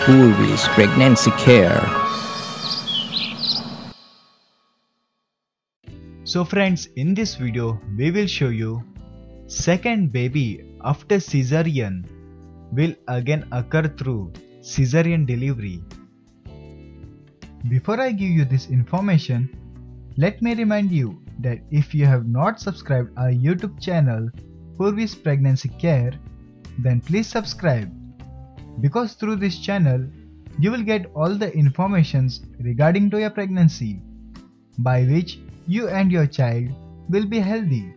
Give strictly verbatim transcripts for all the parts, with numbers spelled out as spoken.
Lotus Pregnancy Care. So friends, in this video we will show you second baby after cesarean will again occur through cesarean delivery. Before I give you this information, let me remind you that if you have not subscribed our YouTube channel Lotus Pregnancy Care, then please subscribe, because through this channel you will get all the informations regarding to your pregnancy, by which you and your child will be healthy.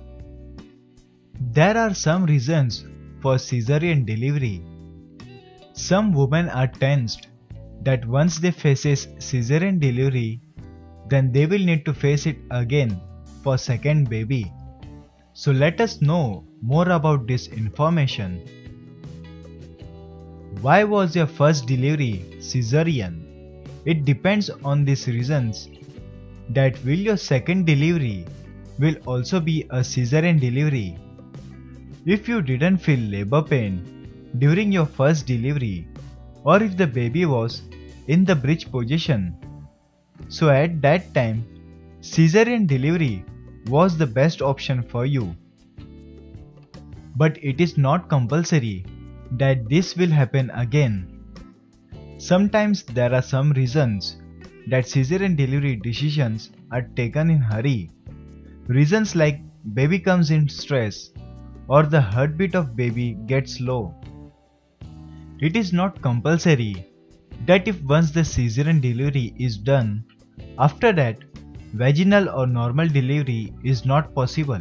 There are some reasons for cesarean delivery. Some women are tensed that once they faces cesarean delivery, then they will need to face it again for second baby. So let us know more about this information. Why was your first delivery cesarean? It depends on these reasons that will your second delivery will also be a cesarean delivery. If you didn't feel labor pain during your first delivery, or if the baby was in the bridge position, so at that time cesarean delivery was the best option for you. But it is not compulsory that this will happen again. Sometimes there are some reasons that cesarean delivery decisions are taken in hurry. Reasons like baby comes in stress or the heartbeat of baby gets low. It is not compulsory that if once the cesarean delivery is done, after that vaginal or normal delivery is not possible.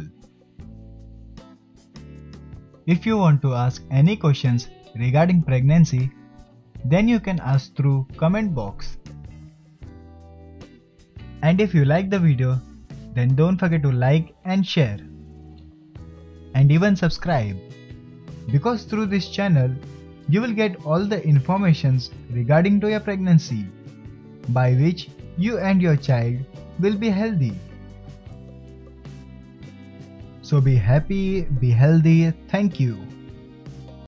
If you want to ask any questions regarding pregnancy, then you can ask through comment box. And if you like the video, then don't forget to like and share. And even subscribe, because through this channel you will get all the informations regarding to your pregnancy, by which you and your child will be healthy. So be happy, be healthy. Thank you.